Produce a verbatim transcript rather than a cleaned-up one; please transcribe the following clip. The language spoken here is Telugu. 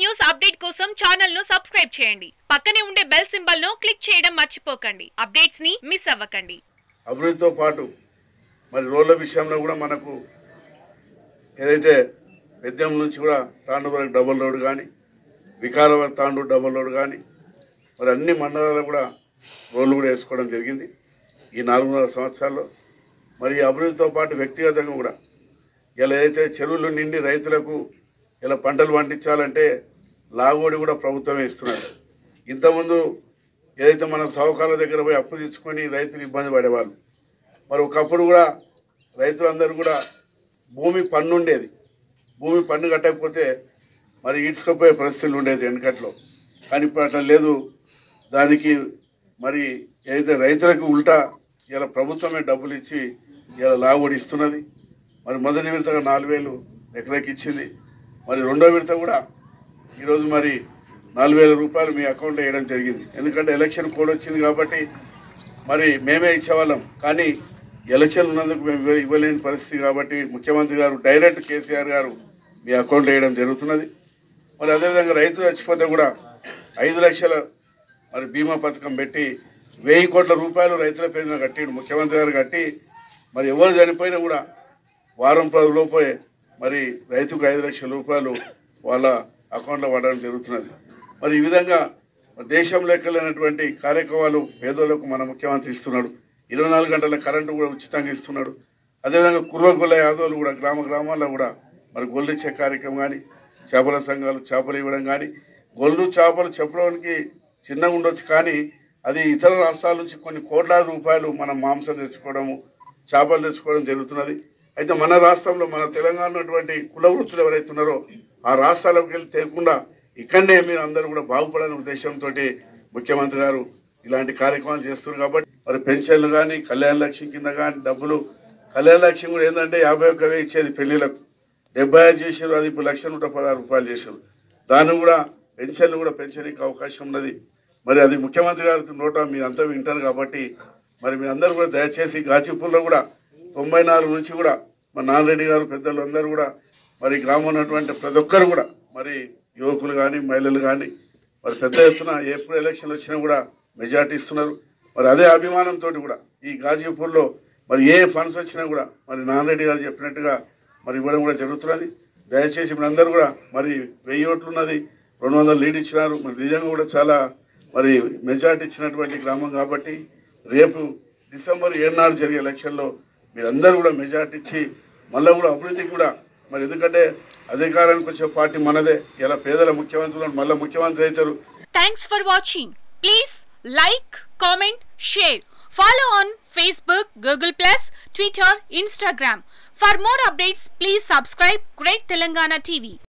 న్యూస్ అప్డేట్ కోసం ఛానల్ ను సబ్స్క్రైబ్ చేయండి. పక్కనే ఉండే బెల్ సింబల్ ను క్లిక్ చేయడం మర్చిపోకండి. అప్డేట్స్ ని మిస్ అవ్వకండి. అభివృద్ధితో పాటు మరి రోడ్ల విషయంలో కూడా మనకు ఏదైతే పెద్దం నుంచి కూడా తాండూరు వరకు డబుల్ రోడ్ కానీ వికారాబాద్ తాండూరు డబుల్ రోడ్ కానీ మరి అన్ని మండలాలు కూడా రోడ్లు కూడా వేసుకోవడం జరిగింది ఈ నాలుగున్నర సంవత్సరాల్లో. మరి అభివృద్ధితో పాటు వ్యక్తిగతంగా కూడా ఇలా ఏదైతే చెరువులు నిండి రైతులకు ఇలా పంటలు పండించాలంటే లాగోడి కూడా ప్రభుత్వమే ఇస్తున్నారు. ఇంతకుముందు ఏదైతే మన సౌకర్యాల దగ్గర పోయి అప్పు తీసుకొని రైతులు ఇబ్బంది పడేవాళ్ళు. మరి ఒకప్పుడు కూడా రైతులందరూ కూడా భూమి పన్ను ఉండేది. భూమి పన్ను కట్టకపోతే మరి ఈడ్చుకపోయే పరిస్థితులు ఉండేది వెనకట్లో. కానీ ఇప్పుడు అట్లా లేదు. దానికి మరి ఏదైతే రైతులకు ఉల్టా ఇలా ప్రభుత్వమే డబ్బులు ఇచ్చి ఇలా లాగోడి ఇస్తున్నది. మరి మొదటి విడతగా నాలుగు వేలు ఎకరాకి ఇచ్చింది. మరి రెండో విడత కూడా ఈరోజు మరి నాలుగు వేల రూపాయలు మీ అకౌంట్లో వేయడం జరిగింది. ఎందుకంటే ఎలక్షన్ కోడ్ వచ్చింది కాబట్టి మరి మేమే ఇచ్చేవాళ్ళం. కానీ ఎలక్షన్ ఉన్నందుకు మేము ఇవ్వలేని పరిస్థితి కాబట్టి ముఖ్యమంత్రి గారు డైరెక్ట్ కేసీఆర్ గారు మీ అకౌంట్లో వేయడం జరుగుతున్నది. మరి అదేవిధంగా రైతు చచ్చిపోతే కూడా ఐదు లక్షల మరి బీమా పథకం పెట్టి వెయ్యి కోట్ల రూపాయలు రైతుల పేరున కట్టిండు ముఖ్యమంత్రి గారు కట్టి మరి ఎవరు చనిపోయినా కూడా వారం పది లోపే మరి రైతుకు ఐదు లక్షల రూపాయలు వాళ్ళ అకౌంట్లో పడడం జరుగుతున్నది. మరి ఈ విధంగా దేశంలో ఎక్కలేనటువంటి కార్యక్రమాలు పేదోళ్లకు మన ముఖ్యమంత్రి ఇస్తున్నాడు. ఇరవై నాలుగు గంటల కరెంటు కూడా ఉచితంగా ఇస్తున్నాడు. అదేవిధంగా కుర్రగొల్ల యాదవులు కూడా గ్రామ గ్రామాల్లో కూడా మరి గొల్లు ఇచ్చే కార్యక్రమం కానీ చేపల సంఘాలు చేపలు ఇవ్వడం కానీ గొల్లు చేపలు చెప్పడానికి చిన్నగా ఉండొచ్చు కానీ అది ఇతర రాష్ట్రాల నుంచి కొన్ని కోట్లాది రూపాయలు మనం మాంసం తెచ్చుకోవడము చేపలు తెచ్చుకోవడం జరుగుతున్నది. అయితే మన రాష్ట్రంలో మన తెలంగాణ ఉన్నటువంటి కుల వృత్తులు ఎవరైతే ఉన్నారో ఆ రాష్ట్రాలకు వెళ్ళి తేకుండా ఇక్కడనే మీరు అందరూ కూడా బాగుపడాలనే ఉద్దేశంతో ముఖ్యమంత్రి గారు ఇలాంటి కార్యక్రమాలు చేస్తున్నారు. కాబట్టి మరి పెన్షన్లు కానీ కళ్యాణ లక్ష్యం కింద కానీ డబ్బులు కళ్యాణ లక్ష్యం కూడా ఏంటంటే యాభై ఒక్క వేలు ఇచ్చేది పెళ్లిలకు డెబ్బై ఐదు చేసారు. అది ఇప్పుడు లక్ష నూట పదహారు రూపాయలు చేశారు. దాన్ని కూడా పెన్షన్లు కూడా పెన్షన్కి అవకాశం ఉన్నది. మరి అది ముఖ్యమంత్రి గారికి నోట మీరంతా వింటారు కాబట్టి మరి మీరందరూ కూడా దయచేసి గాజీపూర్లో కూడా తొంభై నాలుగు నుంచి కూడా మరి నాలరెడ్డి గారు పెద్దలు అందరూ కూడా మరి గ్రామం ఉన్నటువంటి ప్రతి ఒక్కరు కూడా మరి యువకులు కానీ మహిళలు కానీ మరి పెద్ద ఎత్తున ఎప్పుడు ఎలక్షన్ వచ్చినా కూడా మెజార్టీ ఇస్తున్నారు. మరి అదే అభిమానంతో కూడా ఈ గాజీపూర్లో మరి ఏ ఫండ్స్ వచ్చినా కూడా మరి నాలరెడ్డి గారు చెప్పినట్టుగా మరి ఇవ్వడం కూడా జరుగుతున్నది. దయచేసి మీరందరూ కూడా మరి వెయ్యి ఓట్లు ఉన్నది రెండు వందలు లీడ్ ఇచ్చినారు. మరి నిజంగా కూడా చాలా మరి మెజార్టీ ఇచ్చినటువంటి గ్రామం కాబట్టి రేపు డిసెంబర్ ఏడు నాడు జరిగే ఎలక్షన్లో మీరందరూ కూడా మెజార్టీ ఇచ్చి మళ్ళీ కూడా అభివృద్ధికి కూడా మరి ఎందుకంటే అధికారానికి వచ్చే పార్టీ మనదే. ఇలా పేదల ముఖ్యమంత్రులు మళ్ళీ ముఖ్యమంత్రి అవుతారు. Thanks for watching. Please like, comment, share. Follow on Facebook, Google Plus, Twitter, Instagram. For more updates, please subscribe Great Telangana T V.